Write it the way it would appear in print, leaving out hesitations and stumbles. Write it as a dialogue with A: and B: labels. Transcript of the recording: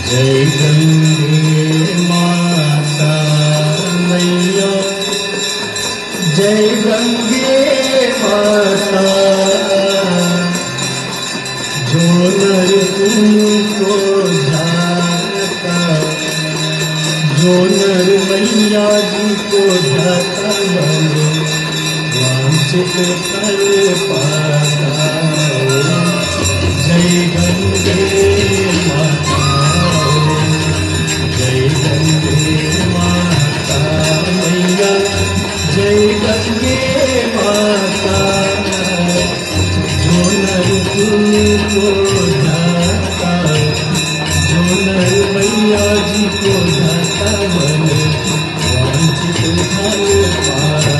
A: जय गंगे माता मैया, जय गंगे माता, जो नर तुमको ध्याता, जो नर मैया जी को ध्याता बने वांछित फल पाता। जय गंगे माता, जय गंगे माता मैया, जय गंगे माता, जो नर तुमको ध्याता, जो नर मैया जी को ध्याता बने वांछित फल पाता।